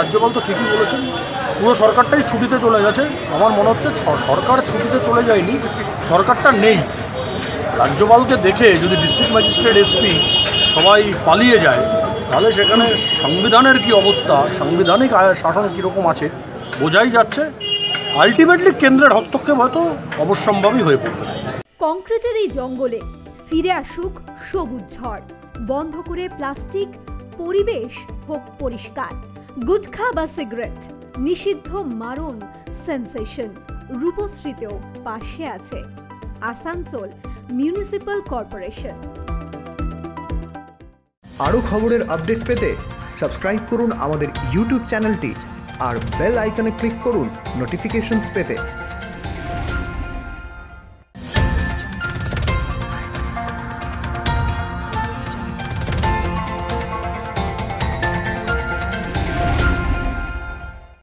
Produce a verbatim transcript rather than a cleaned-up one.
রাজ্যপাল তো ঠিকই বলেছেন, পুরো সরকারটাই ছুটিতে চলে গেছে। আমার মনে হচ্ছে সরকার ছুটিতে চলে যায়নি, সরকারটা নেই। রাজ্যপালকে দেখে যদি ডিস্ট্রিক্ট ম্যাজিস্ট্রেট, এসপি সবাই পালিয়ে যায়, তাহলে সেখানে সংবিধানের কি অবস্থা, সাংবিধানিক শাসন কীরকম আছে বোঝাই যাচ্ছে। আলটিমেটলি কেন্দ্রের হস্তক্ষেপ হয়তো অবশ্যম্ভাবী হয়ে পড়তে পারে। কংক্রিটের এই জঙ্গলে ফিরে আসুক সবুজ ঝড়, বন্ধ করে প্লাস্টিক, পরিবেশ হোক পরিষ্কার। গুটখা বা সিগারেট নিষিদ্ধ, মারণ সেন্সেশন। রূপশ্রীতেও পাশে আছে আসানসোল মিউনিসিপ্যাল কর্পোরেশন। আরও খবরের আপডেট পেতে সাবস্ক্রাইব করুন আমাদের ইউটিউব চ্যানেলটি আর বেল আইকনে ক্লিক করুন নোটিফিকেশনস পেতে।